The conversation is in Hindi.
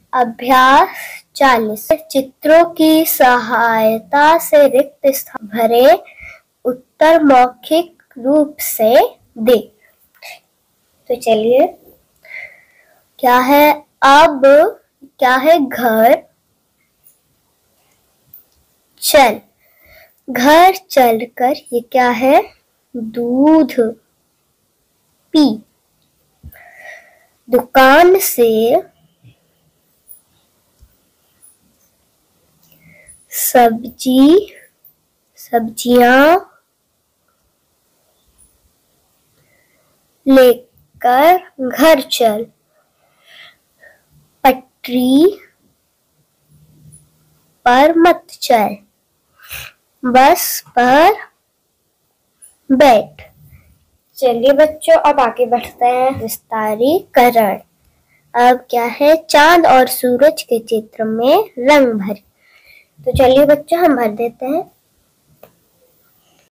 अभ्यास 40 चित्रों की सहायता से रिक्त स्थान भरे, उत्तर मौखिक रूप से दे। तो चलिए, क्या है अब? क्या है घर? चल, घर चलकर, ये क्या है? दूध पी। दुकान से सब्जियां लेकर घर चल। पटरी पर मत चल, बस पर बैठ। चलिए बच्चों, अब आगे बढ़ते हैं विस्तारीकरण। अब क्या है? चांद और सूरज के चित्र में रंग भरे। तो चलिए बच्चों, हम भर देते हैं।